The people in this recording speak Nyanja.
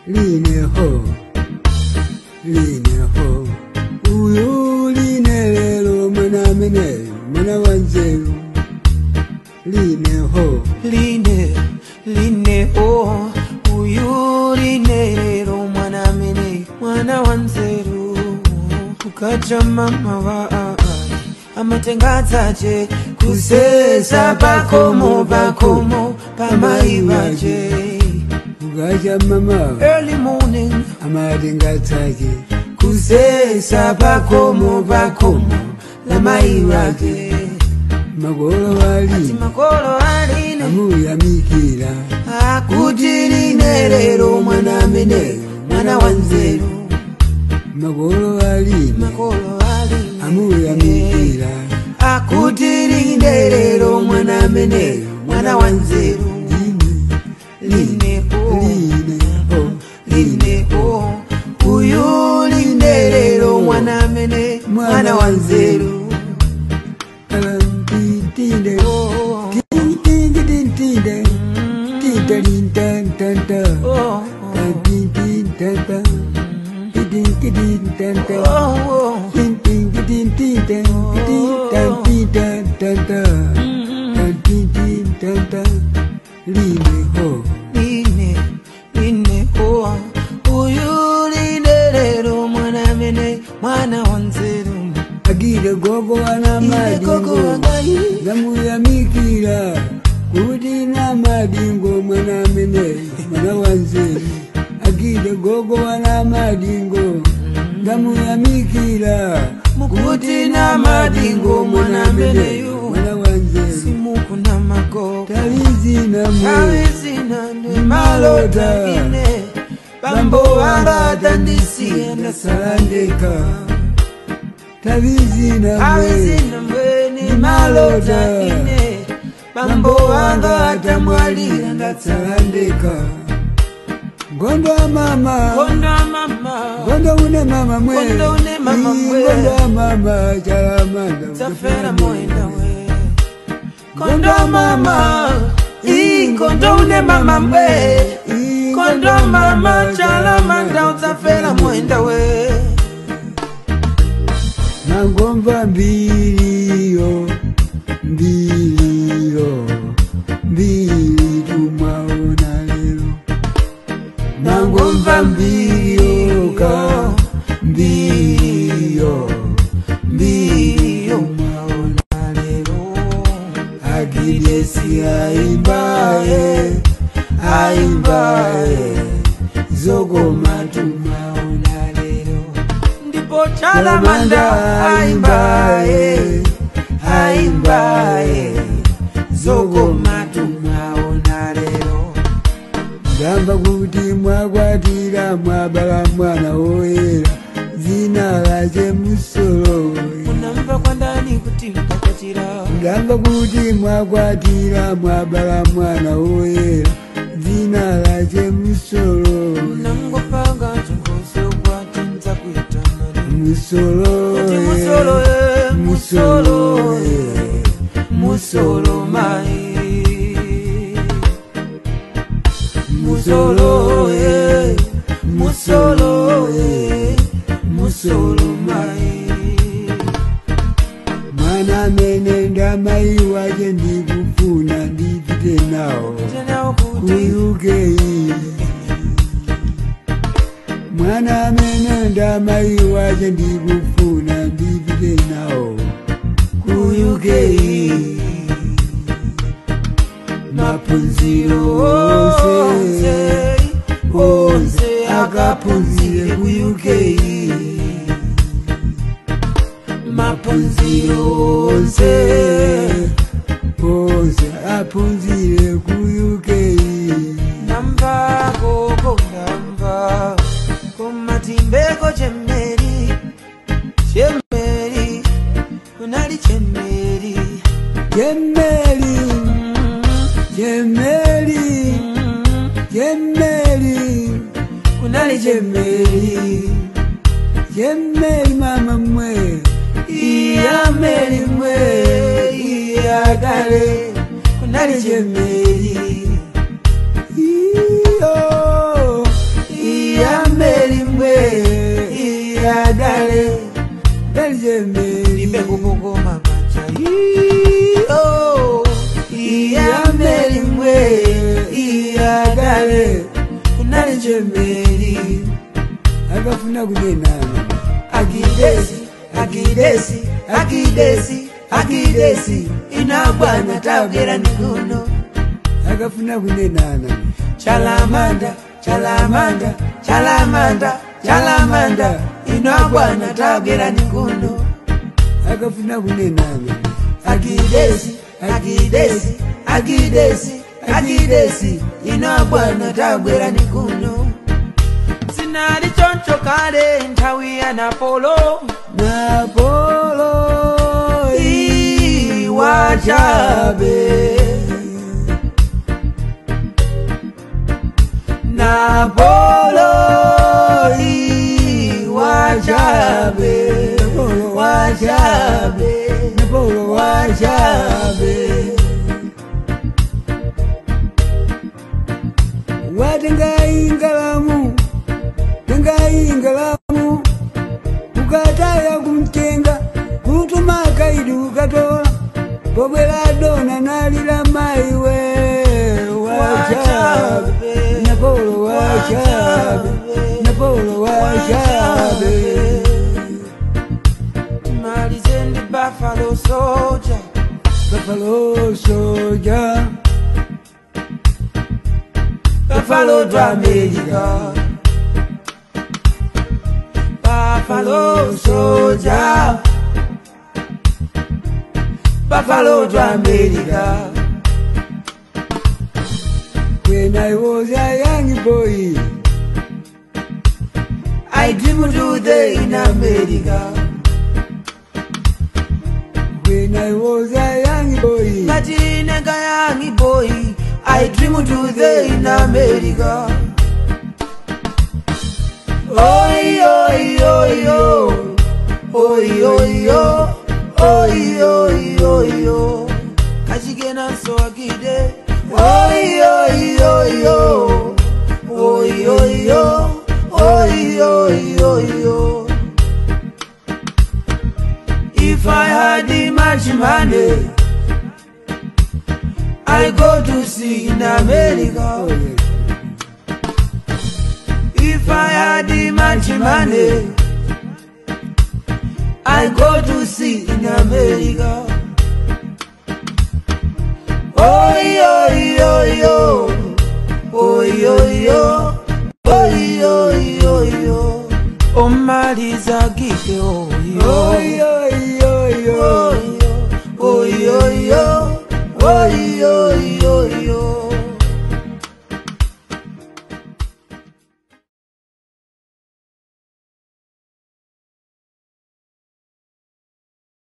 lineho uyu linelelo mwana mene mwana wanzeru lineho lineho uyu linelelo mwana mene mwana wanzeru ukaja mama wa amatengadzaje kusesa pakomo pamaivaje ukaja mama early morning amatengadzaje kusesa pakomo lamaivaje magolo wali amuyamikira akuti linelelo mwana mene mwana wanzeru magolo wali amuyamikira akuti linelelo mwana mene mwana wanzeru lineho uyu linelelo mwana mene mwana wanzeru lineho uyu linelelo mwana mene mwana wanzeru agire gogo wana madingo zamuyamikira kuti na madingo mwana mene mwana wanzeru agire gogo wana madingo zamuyamikira mukuti na madingo mwana mene mwana wanzeru simuku na mago talizina mwe malota ine bambo wanga tandisiye ndasalandeka talizina mwe ni malota ine bambo wanga tamwalira ndasalandeka Gondo mama Gondo une mama mwe Gondo mama chalamanda Tafera moenda we Gondo mama Gondo une mama mwe Gondo mama chalamanda Tafera moenda we Nangomba mbilio tumaona lelo Nangomba mbilio maona lelo Agidesi aimbaye Zogoma tumaona lelo Ndipo chalamanda aimbaye Zogoma tumaona lelo Gamba kuti mwakwatira mwabala mwana woyera zina lake Musolo Unamva kwa ndani kuti mtakwatira Gamba kuti mwakwatira mwabala mwana woyera zina lake Musolo Nangopanga chongoso kwa tinza kuitana Musolo mai Musolo mai Mwana mene ndamai waje ndikufuna ndipite nao kuyuke Mwana mene ndamai waje ndikufuna ndipite nao kuyuke Mapunziro onse akapunzire kuyuke Mapunziro onse apunzire kuyuke Namba koko namba Kumatimbeko chemeri Kunali chemeri Kunali Jemeli mama mwe Iya meri mwe Iya gale Kunali jemeli iyagale Belgium Libe kuboko mamacha Iyambeli mwe iyagale Kunali jemeli Agafuna kujenana Akidesi, akidesi, akidesi, akidesi Inagwana tawgera nikuno Agafuna kujenana Chalamanda, chalamanda, chalamanda, chalamanda Inagwana tawgera nikuno Agafuna kujenana Akidesi, akidesi, akidesi, akidesi Inagwana tawgera nikuno Sinali choncho kale ntawi ya Napolo Iwachabe Napolo Iwachabe Wachabe Napolo wachabe Watengai ngalamu Ukataya kumtenga Kutuma kaidu katola Bobela dona nalila maiwe Wachabe Napolo wachabe Napolo wachabe Malizendi Buffalo Soldier Buffalo Soldier Buffalo to America Buffalo Soldier Buffalo to America When I was a young boy I dreamed today in America When I was a young boy Katinega young boy I dreamed today in America Oi, oi, oi, oi, oi, oi, oi, oi, oi, oi, Kashigena so agide. Oi, oi, oi, oi, oi, oi, oi, oi, oi. If I had much money, I go to see in America. If I had much money, I go to see in America. Oi, oi, oi, oi, oi, oi, oi, oi, oi, oi, Omaliza gike oi, oi,